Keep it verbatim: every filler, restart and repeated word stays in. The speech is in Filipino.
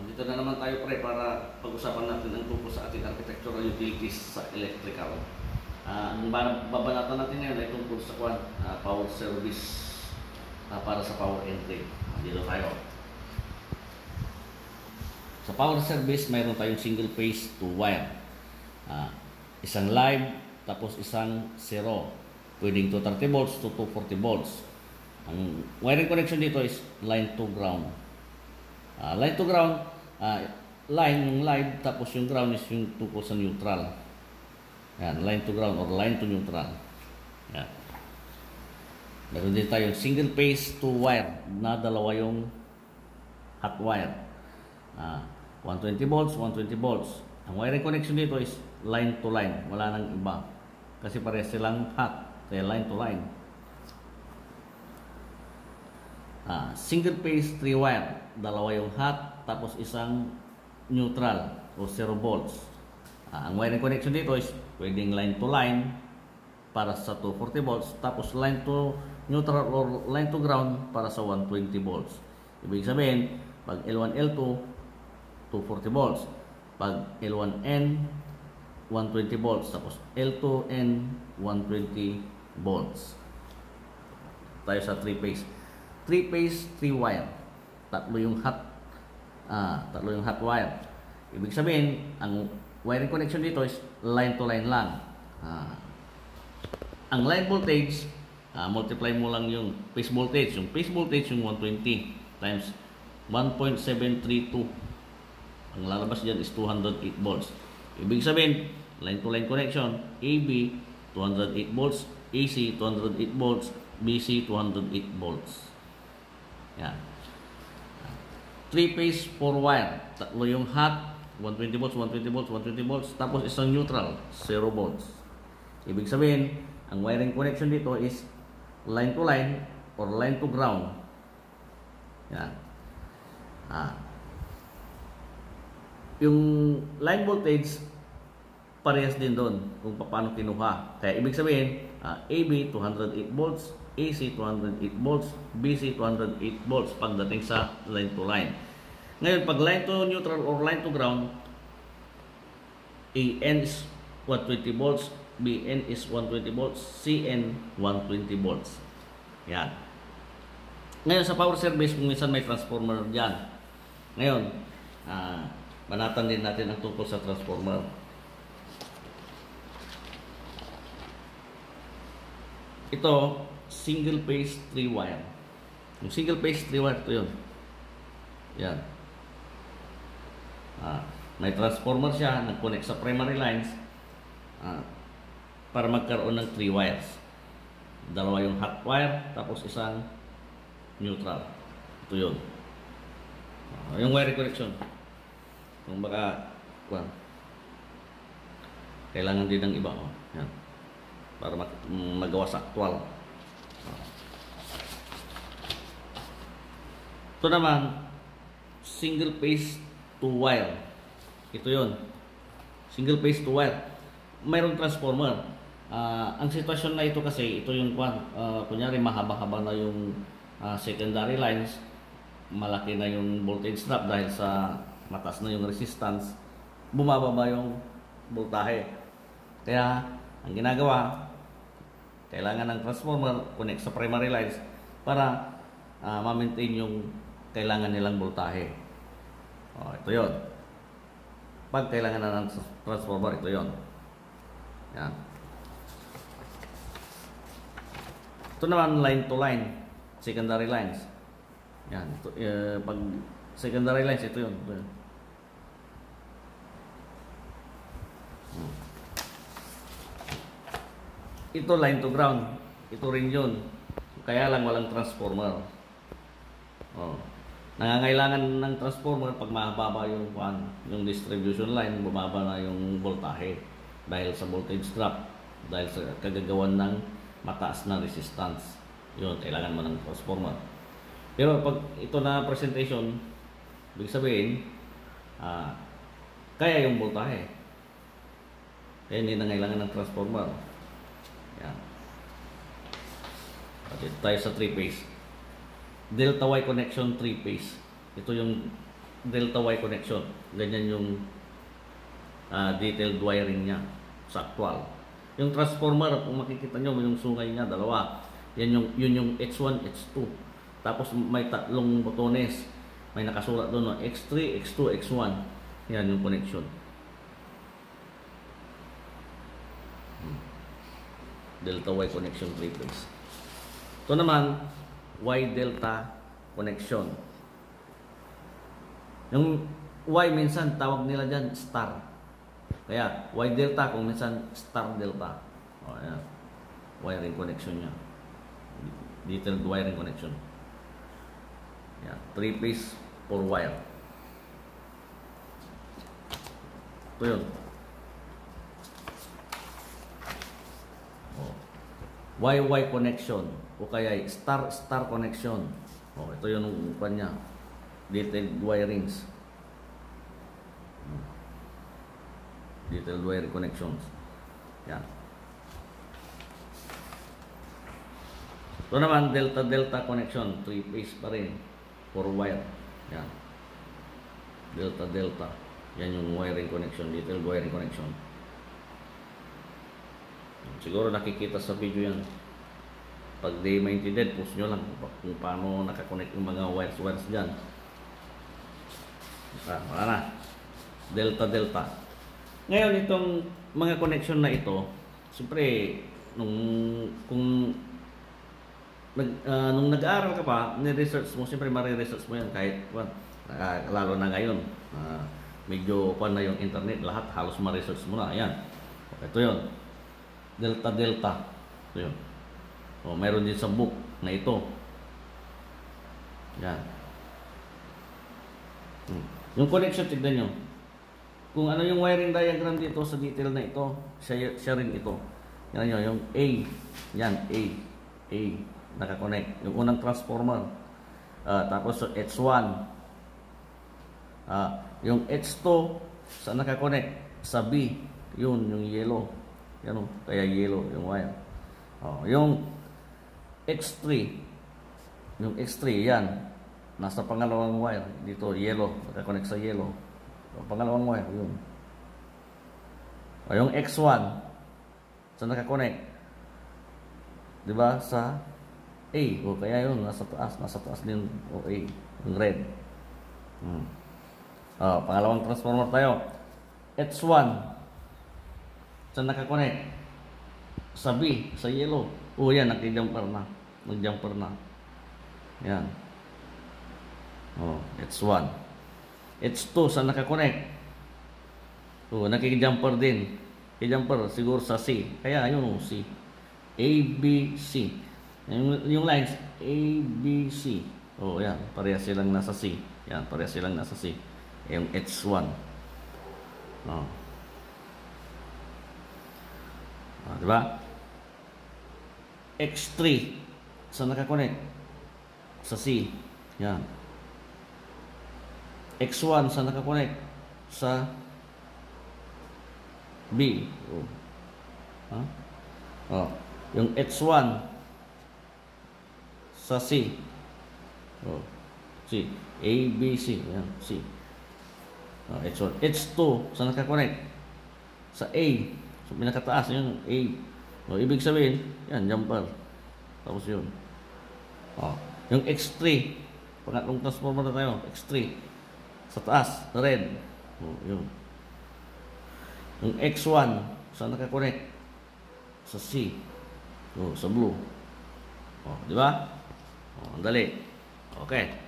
Dito na naman tayo pre para pag-usapan natin ang tungkol sa ating architectural utilities sa electrical. Uh, ang babanatan natin ngayon ay tungkol sa kwan, uh, power service uh, para sa power entry. Dito tayo. Sa power service, mayroon tayong single phase two wire. Uh, isang live, tapos isang zero. Pwedeng two thirty volts to two forty volts. Ang wiring connection dito is line to ground. Uh, line to ground, uh, line yung live, tapos yung ground is yung tungkol sa neutral. Yan, line to ground or line to neutral. Yan. Meron din tayong single phase two wire na dalawa yung hot wire. Uh, one twenty volts, one twenty volts. Ang wiring connection dito is line to line. Wala nang iba. Kasi parehas silang hot. Kaya line to line. Uh, single phase three wire. Dalawa yung hot, tapos isang neutral o zero volts. Uh, ang wiring connection dito is pwedeng line to line para sa two forty volts, tapos line to neutral or line to ground para sa one twenty volts. Ibig sabihin, pag L one L two, two forty volts. Pag L one N, one twenty volts. Tapos L two N, one twenty volts. Tayo sa three phase. three phase, three wire. Tatlo yung hot, ah, tatlo yung hot wire. Ibig sabihin, ang wiring connection dito is line to line lang. Ah, ang line voltage, ah, multiply mo lang yung phase voltage. Yung phase voltage yung one twenty times one point seven three two. Ang lalabas dyan is two hundred eight volts. Ibig sabihin, line to line connection, A B two hundred eight volts, A C two hundred eight volts, B C two hundred eight volts. Yan. three phase four wire. Tatlo yung hot, one twenty volts, one twenty volts, one twenty volts. Tapos isang neutral, zero volts. Ibig sabihin, ang wiring connection dito is line to line or line to ground. Yan. Ah. Yung line voltage, parehas din doon kung paano kinuha. Kaya ibig sabihin, uh, A B two hundred eight volts, A C two hundred eight volts, B C two hundred eight volts pagdating sa line to line. Ngayon, pag line to neutral or line to ground, A N is one twenty volts, B N is one twenty volts, C N one twenty volts. Yan. Ngayon, sa power service, kung minsan may transformer dyan. Ngayon, uh, banatan din natin ang tungkol sa transformer. Ito, single phase three wire. Yung single phase three wire, ito yun. Yan. Ah, may transformer siya, nag-connect sa primary lines ah, para magkaroon ng three wires. Dalawa yung hot wire, tapos isang neutral. Ito yun. Ah, yung wire connection. Kung baka, well, kailangan din ng iba. Oh. Yan. Para mag magawa sa actual. Ito naman, single phase two wire. Ito yon. Single phase two wire. Mayroong transformer. Uh, ang sitwasyon na ito kasi, ito yung uh, kunyari mahaba-haba na yung uh, secondary lines. Malaki na yung voltage drop dahil sa mataas na yung resistance. Bumababa yung voltahe. Kaya, ang ginagawa, kailangan ng transformer connect sa primary lines para uh, ma-maintain yung kailangan nilang voltahe. Oh, ito yon. Pag kailangan na ng transformer, ito yon. Yan. Ito naman line to line, secondary lines. Yan. Ito, uh, pag secondary lines, ito yon. Ito yun. Hmm. Ito line to ground. Ito rin yun. Kaya lang walang transformer. Oh. Nangangailangan ng transformer pag mababa yung one, yung distribution line, bumaba na yung voltahe dahil sa voltage drop, dahil sa kagagawan ng mataas na resistance. Yun, kailangan mo ng transformer. Pero pag ito na presentation, ibig sabihin, ah, kaya yung voltahe. Kaya hindi na kailangan ng transformer. Yan. At ito tayo sa three phase. Delta Y connection three phase. Ito yung delta Y connection. Ganyan yung uh, detailed wiring niya sa actual. Yung transformer, kung makikita nyo, yung sungay niya, dalawa. Yan yung, yun yung H one, H two. Tapos may tatlong botones. May nakasulat doon, no? X three, X two, X one. Yan yung connection. Delta Y connection three phase. Ito naman, Y delta connection. Yung Y minsan tawag nila dyan star. Kaya Y delta kung minsan star delta. O, ayan. Wiring connection nya. Detailed wiring connection. Ayan. Three phase, four wire. Ito yun. O. Y Y connection. O kaya star star connection. O, ito yun ang upan nya. Detailed wirings. Detailed wiring connections. Yan. Ito naman, delta-delta connection. Three phase pa rin. Four wire. Yan. Delta-delta. Yan yung wiring connection. Detailed wiring connection. Siguro nakikita sa video yan. Pag di maintindihan, post nyo lang kung paano nakakonect yung mga wires-wires dyan. Ah, wala na. Delta-delta. Ngayon, itong mga connection na ito, siyempre, nung, kung nag, uh, nung nag-aaral ka pa, ni-research mo, siyempre mare-research mo yan kahit, well, uh, lalo na ngayon, uh, medyo pa na yung internet, lahat halos ma-research mo na. Ayan. Ito yun. Delta-delta. Ito yun. O, mayroon din sa book na ito. Yan. Hmm. Yung connection, tignan nyo. Kung ano yung wiring diagram dito sa detail na ito, siya, siya rin ito. Yan nyo, yung A. Yan, A. A. Nakakonect. Yung unang transformer. Uh, tapos so H one. Uh, yung H two, saan nakakonect? Sa B. Yun, yung yellow. Yan o. Kaya yellow yung wire. Oh, yung X three. Yung X three, yan. Nasa pangalawang wire. Dito, yellow. Nakakonect sa yellow. Yung pangalawang wire, yun. O, yung X one, saan nakakonect? Diba? Sa A. O, kaya yun, nasa taas. Nasa taas din o A. Yung red. Hmm. O, pangalawang transformer tayo. H one, saan nakakonect? Sa B. Sa yellow. O, yan, nag-jumper na. Nag-jumper na. Yan. O, H one. H two, saan nakakonect? O, nakikijumper din. Kijumper, siguro sa C. Kaya, yun o, C. A, B, C. Yung, yung lines, A, B, C. O, yan. Pareha silang nasa C. Yan, pareha silang nasa C. Yung H one. O. O, diba? X three, saan nakakonect? Sa C. Yan. X one, saan nakakonect? Sa B. Oh. Huh? Oh. Yung H one sa C. Oh. C. A, B, C. Yan. C. Oh, H one. H two, saan nakakonect? Sa A. So, pinakataas yun. A. Oh, ibig sabihin, yan, jumper. Tapos yun. Oh. Yung X three, pangatlong transformer na tayo. X three. Sa taas, na red. Oh, yun. Yung X one, saan nakakonect? Sa C. Oh, sa blue. Oh, di ba? Oh, ang dali. Okay.